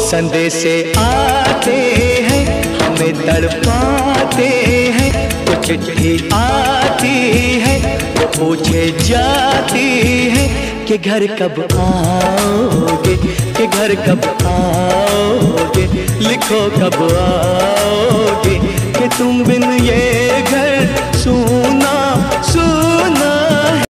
संदेशे आते हैं हमें तड़पाते हैं, तो चिट्ठी आती है वो पूछे जाती है कि घर कब आओगे, कि घर कब आओगे, लिखो कब आओगे, कि तुम बिन ये घर सूना सूना